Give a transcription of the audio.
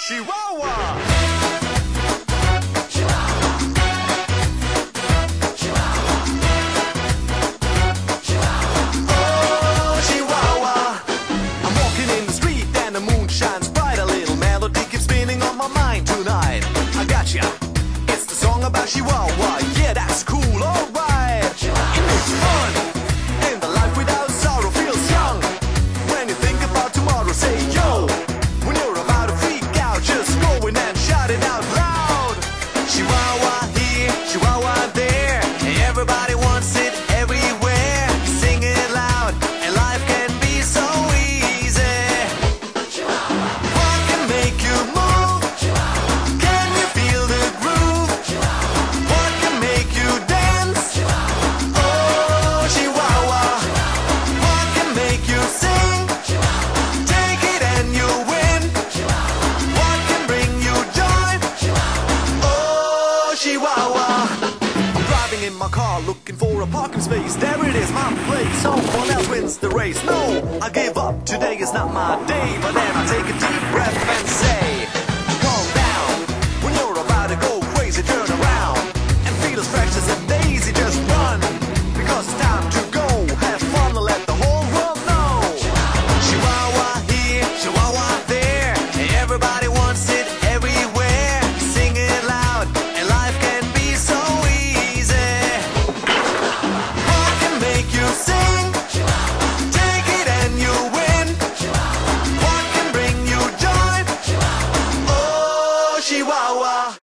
Chihuahua. About Chihuahua, yeah, that's cool, alright. It makes fun, and the life without sorrow feels young. When you think about tomorrow, say yo. When you're about to freak out, just go in and shout it out loud. Chihuahua here, Chihuahua there, everybody wants it everywhere. Sing it loud, and life can be so easy. What can make you move? Can you feel the groove? Chihuahua. I'm driving in my car looking for a parking space. There it is, my place. Someone else wins the race. No, I give up. Today is not my day. But then I take a deep breath and say, calm down. When you're about to go crazy, turn around and feel as fresh as a daisy. Just run, because it's time to go. Have fun and let the whole world know. Chihuahua here, Chihuahua there, everybody wants it everywhere. Sing it loud. Sing, take it and you win. What can bring you joy? Oh, Chihuahua.